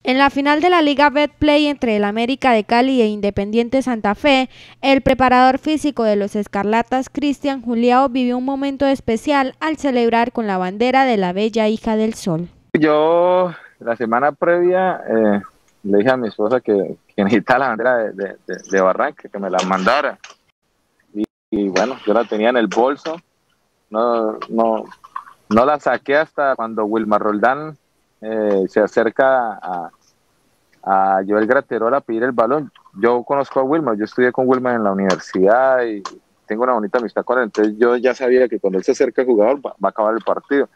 En la final de la Liga Betplay entre el América de Cali e Independiente Santa Fe, el preparador físico de los Escarlatas, Cristian Juliao, vivió un momento especial al celebrar con la bandera de la bella hija del sol. Yo la semana previa le dije a mi esposa que necesitaba la bandera de Barranca, que me la mandara. Y bueno, yo la tenía en el bolso, no la saqué hasta cuando Wilmar Roldán se acerca a Joel Graterol a pedir el balón. Yo conozco a Wilmar, yo estudié con Wilmar en la universidad y tengo una bonita amistad con él, entonces yo ya sabía que cuando él se acerca al jugador va a acabar el partido.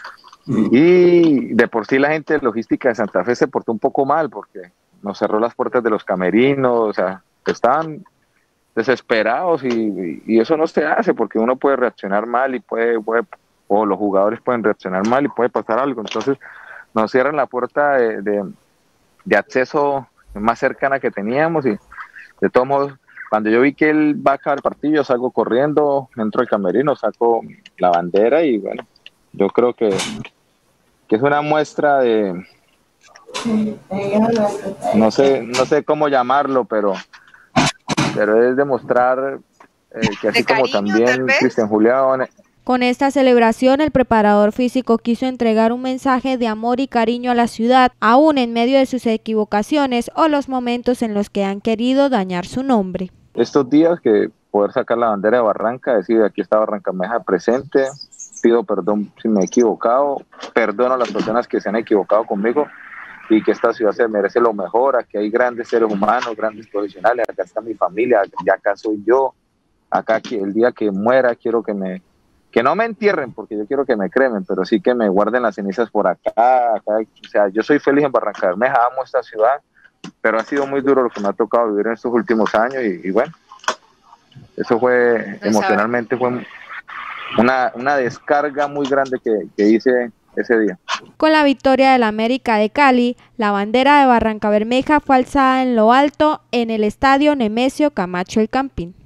Y de por sí la gente de logística de Santa Fe se portó un poco mal porque nos cerró las puertas de los camerinos, o sea, estaban desesperados y eso no se hace porque uno puede reaccionar mal y o los jugadores pueden reaccionar mal y puede pasar algo. Entonces nos cierran la puerta de acceso más cercana que teníamos y de todos modos, cuando yo vi que él va a acabar el partido, yo salgo corriendo, entro al camerino, saco la bandera y bueno, yo creo que es una muestra de, no sé cómo llamarlo, pero es demostrar que así como también Cristian Juliao. Con esta celebración, el preparador físico quiso entregar un mensaje de amor y cariño a la ciudad, aún en medio de sus equivocaciones o los momentos en los que han querido dañar su nombre. Estos días que poder sacar la bandera de Barranca, decir aquí está Barrancameja presente, pido perdón si me he equivocado, perdono a las personas que se han equivocado conmigo y que esta ciudad se merece lo mejor, aquí hay grandes seres humanos, grandes profesionales, acá está mi familia, y acá soy yo, acá el día que muera quiero que no me entierren, porque yo quiero que me cremen, pero sí que me guarden las cenizas por acá, o sea, yo soy feliz en Barrancabermeja, amo esta ciudad, pero ha sido muy duro lo que me ha tocado vivir en estos últimos años y bueno, eso fue, emocionalmente fue una descarga muy grande que hice ese día. Con la victoria del América de Cali, la bandera de Barrancabermeja fue alzada en lo alto en el estadio Nemesio Camacho El Campín.